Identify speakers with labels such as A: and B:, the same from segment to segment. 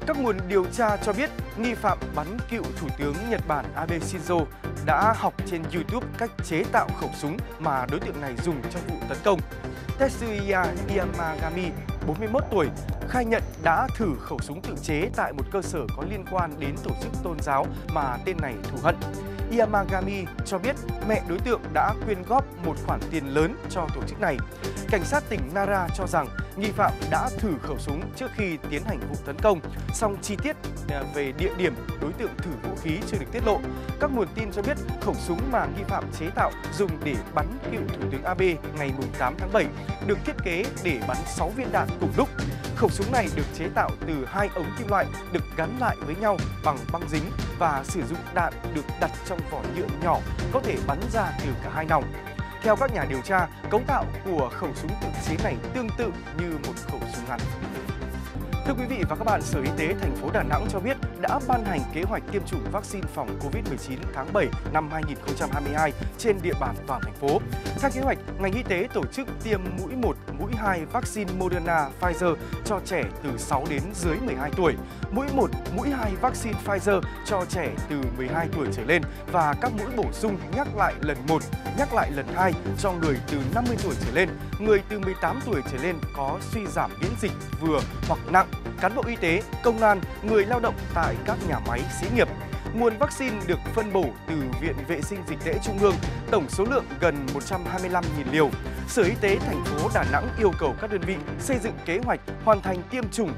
A: Các nguồn điều tra cho biết nghi phạm bắn cựu Thủ tướng Nhật Bản Abe Shinzo đã học trên YouTube cách chế tạo khẩu súng mà đối tượng này dùng trong vụ tấn công. Tetsuya Yamagami, 41 tuổi, khai nhận đã thử khẩu súng tự chế tại một cơ sở có liên quan đến tổ chức tôn giáo mà tên này thù hận. Yamagami cho biết mẹ đối tượng đã quyên góp một khoản tiền lớn cho tổ chức này. Cảnh sát tỉnh Nara cho rằng nghi phạm đã thử khẩu súng trước khi tiến hành vụ tấn công, song chi tiết về địa điểm đối tượng thử vũ khí chưa được tiết lộ. Các nguồn tin cho biết khẩu súng mà nghi phạm chế tạo dùng để bắn cựu Thủ tướng Abe ngày 8 tháng 7 được thiết kế để bắn 6 viên đạn cùng lúc. Khẩu súng này được chế tạo từ 2 ống kim loại được gắn lại với nhau bằng băng dính và sử dụng đạn được đặt trong vỏ nhựa nhỏ có thể bắn ra từ cả hai nòng. Theo các nhà điều tra, cấu tạo của khẩu súng tự chế này tương tự như một khẩu súng ngắn. Thưa quý vị và các bạn, Sở Y tế thành phố Đà Nẵng cho biết đã ban hành kế hoạch tiêm chủng vaccine phòng COVID-19 tháng 7 năm 2022 trên địa bàn toàn thành phố. Theo kế hoạch, ngành y tế tổ chức tiêm mũi 1, mũi 2 vaccine Moderna Pfizer cho trẻ từ 6 đến dưới 12 tuổi, mũi 1, mũi 2 vaccine Pfizer cho trẻ từ 12 tuổi trở lên và các mũi bổ sung nhắc lại lần 1, nhắc lại lần 2 cho người từ 50 tuổi trở lên, người từ 18 tuổi trở lên có suy giảm miễn dịch vừa hoặc nặng, cán bộ y tế, công an, người lao động tại các nhà máy, xí nghiệp. Nguồn vaccine được phân bổ từ Viện Vệ sinh Dịch tễ Trung ương, tổng số lượng gần 125.000 liều. Sở Y tế thành phố Đà Nẵng yêu cầu các đơn vị xây dựng kế hoạch hoàn thành tiêm chủng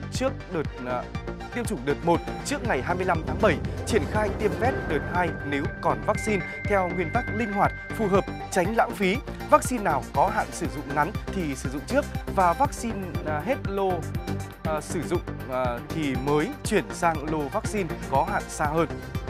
A: đợt 1 trước ngày 25 tháng 7, triển khai tiêm vét đợt 2 nếu còn vaccine theo nguyên tắc linh hoạt, phù hợp, tránh lãng phí. Vaccine nào có hạn sử dụng ngắn thì sử dụng trước và vaccine hết lô sử dụng thì mới chuyển sang lô vaccine có hạn xa hơn.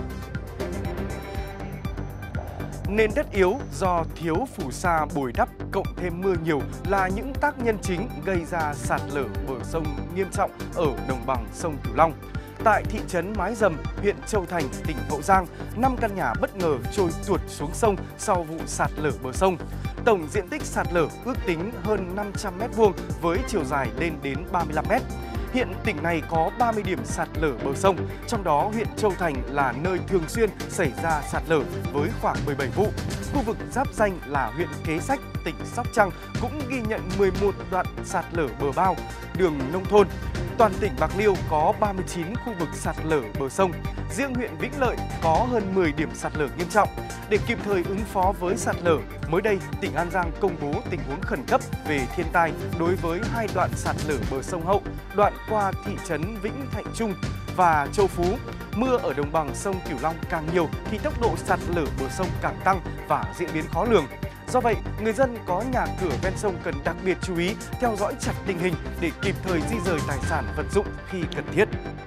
A: Nền đất yếu do thiếu phù sa bồi đắp cộng thêm mưa nhiều là những tác nhân chính gây ra sạt lở bờ sông nghiêm trọng ở đồng bằng sông Cửu Long. Tại thị trấn Mái Dầm, huyện Châu Thành, tỉnh Hậu Giang, 5 căn nhà bất ngờ trôi tuột xuống sông sau vụ sạt lở bờ sông. Tổng diện tích sạt lở ước tính hơn 500 m² với chiều dài lên đến 35 m. Hiện tỉnh này có 30 điểm sạt lở bờ sông, trong đó huyện Châu Thành là nơi thường xuyên xảy ra sạt lở với khoảng 17 vụ. Khu vực giáp ranh là huyện Kế Sách, tỉnh Sóc Trăng cũng ghi nhận 11 đoạn sạt lở bờ bao, đường nông thôn. Toàn tỉnh Bạc Liêu có 39 khu vực sạt lở bờ sông. Riêng huyện Vĩnh Lợi có hơn 10 điểm sạt lở nghiêm trọng. Để kịp thời ứng phó với sạt lở, mới đây tỉnh An Giang công bố tình huống khẩn cấp về thiên tai đối với 2 đoạn sạt lở bờ sông Hậu, đoạn qua thị trấn Vĩnh Thạnh Trung và Châu Phú. Mưa ở đồng bằng sông Cửu Long càng nhiều thì tốc độ sạt lở bờ sông càng tăng và diễn biến khó lường. Do vậy, người dân có nhà cửa ven sông cần đặc biệt chú ý, theo dõi chặt tình hình để kịp thời di rời tài sản vật dụng khi cần thiết.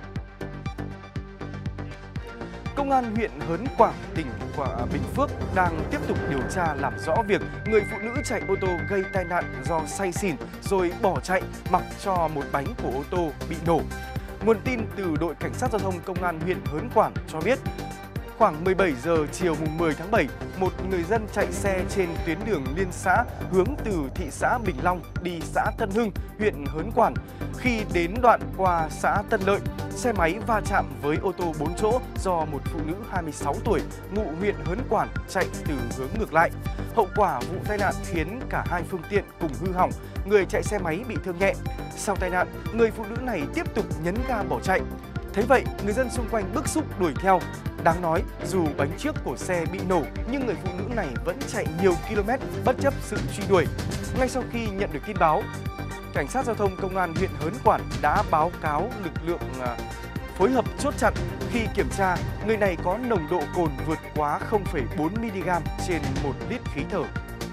A: Công an huyện Hớn Quản, tỉnh Bình Phước đang tiếp tục điều tra làm rõ việc người phụ nữ chạy ô tô gây tai nạn do say xỉn rồi bỏ chạy mặc cho một bánh của ô tô bị nổ. Nguồn tin từ đội cảnh sát giao thông công an huyện Hớn Quản cho biết, khoảng 17 giờ chiều mùng 10 tháng 7, một người dân chạy xe trên tuyến đường liên xã hướng từ thị xã Bình Long đi xã Tân Hưng, huyện Hớn Quản. Khi đến đoạn qua xã Tân Lợi, xe máy va chạm với ô tô 4 chỗ do một phụ nữ 26 tuổi, ngụ huyện Hớn Quản chạy từ hướng ngược lại. Hậu quả vụ tai nạn khiến cả hai phương tiện cùng hư hỏng, người chạy xe máy bị thương nhẹ. Sau tai nạn, người phụ nữ này tiếp tục nhấn ga bỏ chạy. Thấy vậy, người dân xung quanh bức xúc đuổi theo. Đáng nói, dù bánh trước của xe bị nổ nhưng người phụ nữ này vẫn chạy nhiều km bất chấp sự truy đuổi. Ngay sau khi nhận được tin báo, Cảnh sát giao thông công an huyện Hớn Quản đã báo cáo lực lượng phối hợp chốt chặn. Khi kiểm tra, người này có nồng độ cồn vượt quá 0,4 mg trên 1 lít khí thở.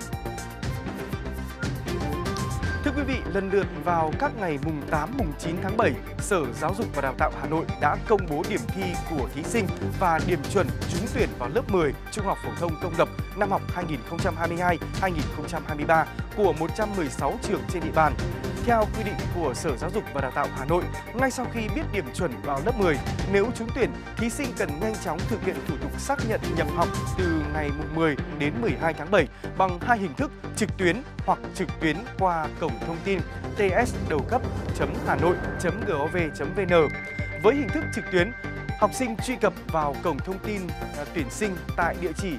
A: Thưa quý vị, lần lượt vào các ngày mùng 8, mùng 9 tháng 7, Sở Giáo dục và Đào tạo Hà Nội đã công bố điểm thi của thí sinh và điểm chuẩn trúng tuyển vào lớp 10 Trung học phổ thông công lập năm học 2022-2023 của 116 trường trên địa bàn. Theo quy định của Sở Giáo dục và Đào tạo Hà Nội, ngay sau khi biết điểm chuẩn vào lớp 10, nếu trúng tuyển, thí sinh cần nhanh chóng thực hiện thủ tục xác nhận nhập học từ ngày 10 đến 12 tháng 7 bằng hai hình thức trực tuyến hoặc trực tuyến qua cổng thông tin ts-đầu cấp.hanoi.gov.vn. Với hình thức trực tuyến, học sinh truy cập vào cổng thông tin tuyển sinh tại địa chỉ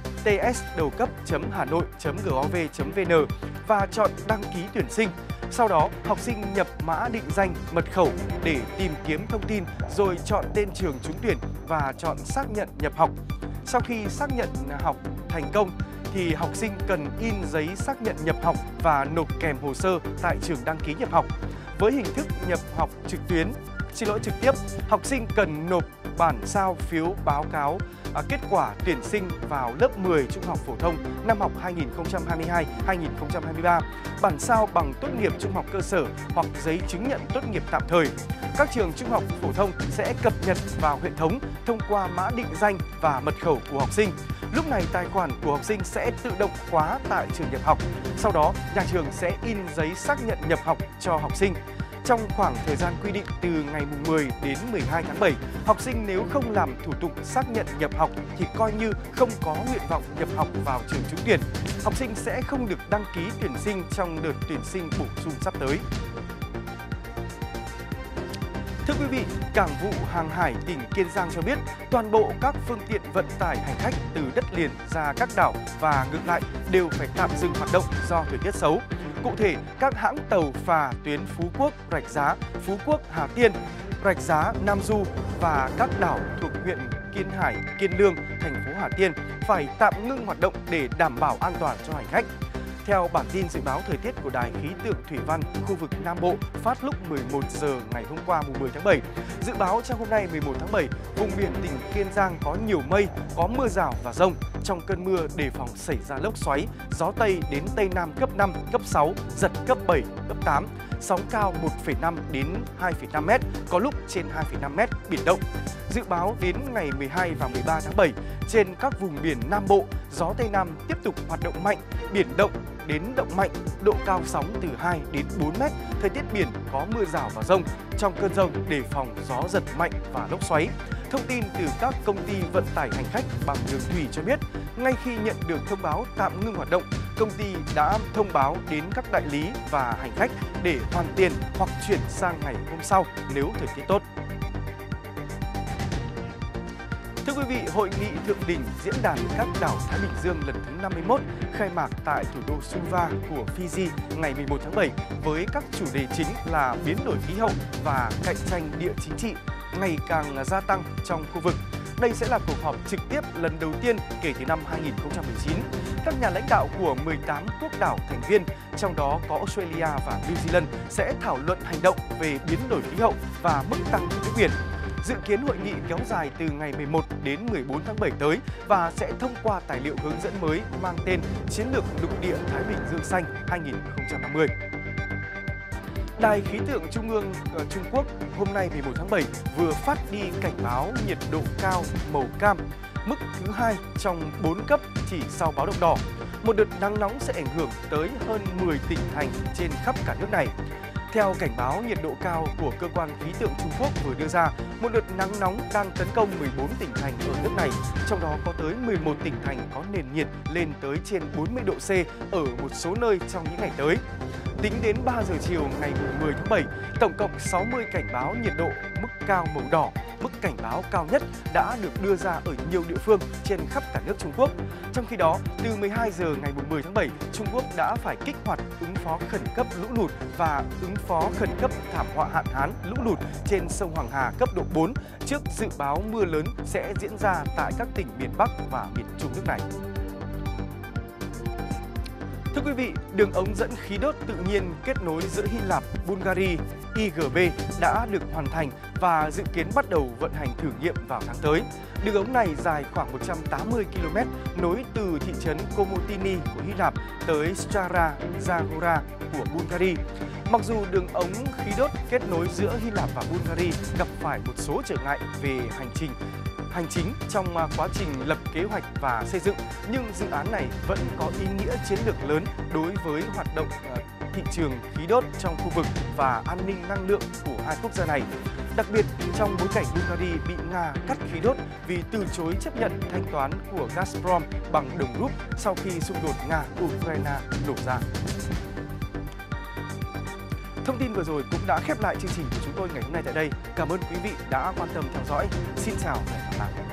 A: tsdầu-cấp.hanoi.gov.vn và chọn đăng ký tuyển sinh. Sau đó, học sinh nhập mã định danh, mật khẩu để tìm kiếm thông tin rồi chọn tên trường trúng tuyển và chọn xác nhận nhập học. Sau khi xác nhận học thành công thì học sinh cần in giấy xác nhận nhập học và nộp kèm hồ sơ tại trường đăng ký nhập học. Với hình thức nhập học trực tiếp, học sinh cần nộp bản sao phiếu báo cáo kết quả tuyển sinh vào lớp 10 trung học phổ thông năm học 2022-2023, bản sao bằng tốt nghiệp trung học cơ sở hoặc giấy chứng nhận tốt nghiệp tạm thời. Các trường trung học phổ thông sẽ cập nhật vào hệ thống thông qua mã định danh và mật khẩu của học sinh. Lúc này tài khoản của học sinh sẽ tự động khóa tại trường nhập học. Sau đó, nhà trường sẽ in giấy xác nhận nhập học cho học sinh. Trong khoảng thời gian quy định từ ngày 10 đến 12 tháng 7, học sinh nếu không làm thủ tục xác nhận nhập học thì coi như không có nguyện vọng nhập học vào trường trúng tuyển. Học sinh sẽ không được đăng ký tuyển sinh trong đợt tuyển sinh bổ sung sắp tới. Thưa quý vị, Cảng vụ Hàng hải tỉnh Kiên Giang cho biết toàn bộ các phương tiện vận tải hành khách từ đất liền ra các đảo và ngược lại đều phải tạm dừng hoạt động do thời tiết xấu. Cụ thể, các hãng tàu phà tuyến Phú Quốc, Rạch Giá, Phú Quốc, Hà Tiên, Rạch Giá, Nam Du và các đảo thuộc huyện Kiên Hải, Kiên Lương, thành phố Hà Tiên phải tạm ngưng hoạt động để đảm bảo an toàn cho hành khách. Theo bản tin dự báo thời tiết của Đài khí tượng thủy văn khu vực Nam Bộ phát lúc 11 giờ ngày hôm qua mùng 10 tháng 7, dự báo trong hôm nay 11 tháng 7, vùng biển tỉnh Kiên Giang có nhiều mây, có mưa rào và dông. Trong cơn mưa đề phòng xảy ra lốc xoáy, gió Tây đến Tây Nam cấp 5, cấp 6, giật cấp 7, cấp 8. Sóng cao 1,5 đến 2,5 m, có lúc trên 2,5 m, biển động. Dự báo đến ngày 12 và 13 tháng 7, trên các vùng biển Nam Bộ, gió Tây Nam tiếp tục hoạt động mạnh, biển động đến động mạnh, độ cao sóng từ 2 đến 4 m, thời tiết biển có mưa rào và dông. Trong cơn dông đề phòng gió giật mạnh và lốc xoáy. Thông tin từ các công ty vận tải hành khách bằng đường thủy cho biết, ngay khi nhận được thông báo tạm ngưng hoạt động, công ty đã thông báo đến các đại lý và hành khách để hoàn tiền hoặc chuyển sang ngày hôm sau nếu thời tiết tốt. Thưa quý vị, Hội nghị thượng đỉnh Diễn đàn các đảo Thái Bình Dương lần thứ 51 khai mạc tại thủ đô Suva của Fiji ngày 11 tháng 7 với các chủ đề chính là biến đổi khí hậu và cạnh tranh địa chính trị ngày càng gia tăng trong khu vực. Đây sẽ là cuộc họp trực tiếp lần đầu tiên kể từ năm 2019. Các nhà lãnh đạo của 18 quốc đảo thành viên, trong đó có Australia và New Zealand, sẽ thảo luận hành động về biến đổi khí hậu và mức tăng của nước biển. Dự kiến hội nghị kéo dài từ ngày 11 đến 14 tháng 7 tới và sẽ thông qua tài liệu hướng dẫn mới mang tên Chiến lược lục địa Thái Bình Dương xanh 2050. Đài khí tượng Trung ương Trung Quốc hôm nay 11 tháng 7 vừa phát đi cảnh báo nhiệt độ cao màu cam, mức thứ 2 trong 4 cấp chỉ sau báo động đỏ. Một đợt nắng nóng sẽ ảnh hưởng tới hơn 10 tỉnh thành trên khắp cả nước này. Theo cảnh báo nhiệt độ cao của cơ quan khí tượng Trung Quốc vừa đưa ra, một đợt nắng nóng đang tấn công 14 tỉnh thành ở nước này, trong đó có tới 11 tỉnh thành có nền nhiệt lên tới trên 40 độ C ở một số nơi trong những ngày tới. Tính đến 3 giờ chiều ngày 10 tháng 7, tổng cộng 60 cảnh báo nhiệt độ mức cao màu đỏ, mức cảnh báo cao nhất đã được đưa ra ở nhiều địa phương trên khắp cả nước Trung Quốc. Trong khi đó, từ 12 giờ ngày 10 tháng 7, Trung Quốc đã phải kích hoạt ứng phó khẩn cấp lũ lụt và ứng phó khẩn cấp thảm họa hạn hán lũ lụt trên sông Hoàng Hà cấp độ 4 trước dự báo mưa lớn sẽ diễn ra tại các tỉnh miền Bắc và miền Trung nước này. Thưa quý vị, đường ống dẫn khí đốt tự nhiên kết nối giữa Hy Lạp, Bulgaria, IGB đã được hoàn thành và dự kiến bắt đầu vận hành thử nghiệm vào tháng tới. Đường ống này dài khoảng 180 km, nối từ thị trấn Komotini của Hy Lạp tới Stara Zagora của Bulgaria. Mặc dù đường ống khí đốt kết nối giữa Hy Lạp và Bulgaria gặp phải một số trở ngại về hành chính trong quá trình lập kế hoạch và xây dựng, nhưng dự án này vẫn có ý nghĩa chiến lược lớn đối với hoạt động thị trường khí đốt trong khu vực và an ninh năng lượng của hai quốc gia này. Đặc biệt, trong bối cảnh Bulgaria bị Nga cắt khí đốt vì từ chối chấp nhận thanh toán của Gazprom bằng đồng rúp sau khi xung đột Nga-Ukraine nổ ra. Thông tin vừa rồi cũng đã khép lại chương trình của chúng tôi ngày hôm nay tại đây. Cảm ơn quý vị đã quan tâm theo dõi. Xin chào và hẹn gặp lại.